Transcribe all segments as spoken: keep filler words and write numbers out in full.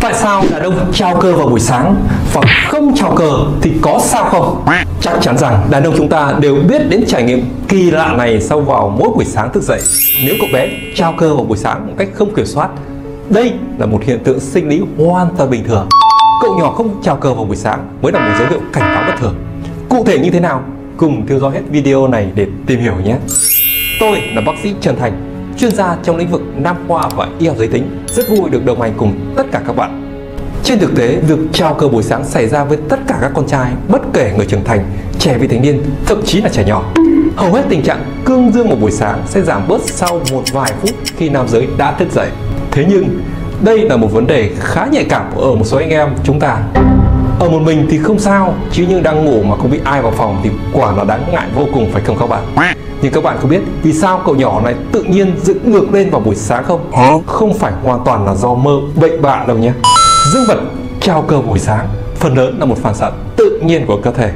Tại sao đàn ông trao cơ vào buổi sáng và không trao cơ thì có sao không? Chắc chắn rằng đàn ông chúng ta đều biết đến trải nghiệm kỳ lạ này sau vào mỗi buổi sáng thức dậy. Nếu cậu bé trao cơ vào buổi sáng một cách không kiểm soát, đây là một hiện tượng sinh lý hoàn toàn bình thường. Cậu nhỏ không trao cơ vào buổi sáng mới là một dấu hiệu cảnh báo bất thường. Cụ thể như thế nào? Cùng theo dõi hết video này để tìm hiểu nhé. Tôi là bác sĩ Trần Thành, chuyên gia trong lĩnh vực nam khoa và y học giới tính. Rất vui được đồng hành cùng tất cả các bạn. Trên thực tế, việc trao cơ buổi sáng xảy ra với tất cả các con trai, bất kể người trưởng thành, trẻ vị thành niên, thậm chí là trẻ nhỏ. Hầu hết tình trạng cương dương một buổi sáng sẽ giảm bớt sau một vài phút khi nam giới đã thức dậy. Thế nhưng, đây là một vấn đề khá nhạy cảm ở một số anh em chúng ta. Ở một mình thì không sao, chứ nhưng đang ngủ mà không bị ai vào phòng thì quả là đáng ngại vô cùng, phải không các bạn? Nhưng các bạn có biết vì sao cậu nhỏ này tự nhiên dựng ngược lên vào buổi sáng không? Không phải hoàn toàn là do mơ bậy bạ đâu nhé. Dương vật trao cơ buổi sáng phần lớn là một phản xạ tự nhiên của cơ thể.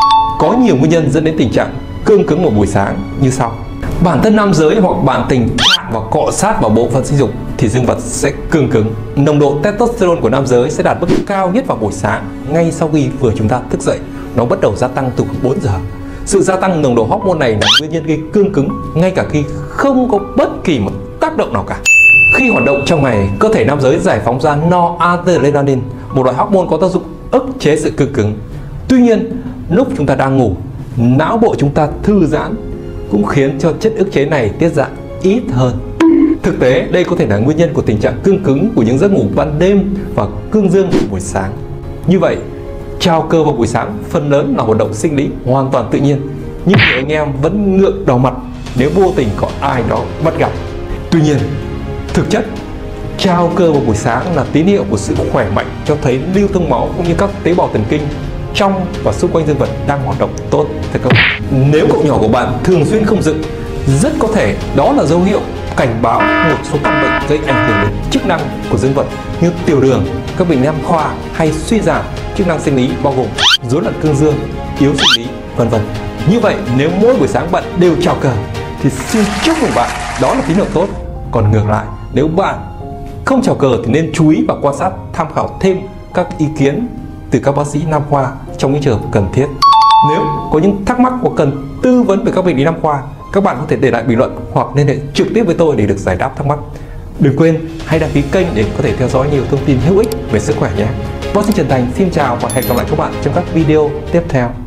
Có nhiều nguyên nhân dẫn đến tình trạng cương cứng vào buổi sáng như sau. Bản thân nam giới hoặc bạn tình chạm và cọ sát vào bộ phận sinh dục thì dương vật sẽ cương cứng. Nồng độ testosterone của nam giới sẽ đạt mức cao nhất vào buổi sáng ngay sau khi vừa chúng ta thức dậy. Nó bắt đầu gia tăng từ bốn giờ. Sự gia tăng nồng độ hormone này là nguyên nhân gây cương cứng ngay cả khi không có bất kỳ một tác động nào cả. Khi hoạt động trong ngày, cơ thể nam giới giải phóng ra noradrenaline, một loại hormone có tác dụng ức chế sự cương cứng. Tuy nhiên, lúc chúng ta đang ngủ, não bộ chúng ta thư giãn cũng khiến cho chất ức chế này tiết ra ít hơn. Thực tế, đây có thể là nguyên nhân của tình trạng cương cứng của những giấc ngủ ban đêm và cương dương vào buổi sáng. Như vậy, trao cơ vào buổi sáng phần lớn là hoạt động sinh lý hoàn toàn tự nhiên, nhưng nhiều anh em vẫn ngượng đỏ mặt nếu vô tình có ai đó bắt gặp. Tuy nhiên, thực chất, trao cơ vào buổi sáng là tín hiệu của sự khỏe mạnh, cho thấy lưu thông máu cũng như các tế bào thần kinh trong và xung quanh dương vật đang hoạt động tốt. Thưa các bạn, nếu cậu nhỏ của bạn thường xuyên không dựng, rất có thể đó là dấu hiệu cảnh báo một số căn bệnh gây ảnh hưởng đến chức năng của dương vật như tiểu đường, các bệnh nam khoa hay suy giảm chức năng sinh lý bao gồm rối loạn cương dương, yếu sinh lý, vân vân. Như vậy, nếu mỗi buổi sáng bạn đều trao cơ thì xin chúc mừng bạn, đó là tín hiệu tốt. Còn ngược lại, nếu bạn không trao cơ thì nên chú ý và quan sát, tham khảo thêm các ý kiến từ các bác sĩ nam khoa trong những trường hợp cần thiết. Nếu có những thắc mắc hoặc cần tư vấn về các bệnh lý nam khoa, các bạn có thể để lại bình luận hoặc liên hệ trực tiếp với tôi để được giải đáp thắc mắc. Đừng quên hãy đăng ký kênh để có thể theo dõi nhiều thông tin hữu ích về sức khỏe nhé. Bác sĩ Trần Thành xin chào và hẹn gặp lại các bạn trong các video tiếp theo.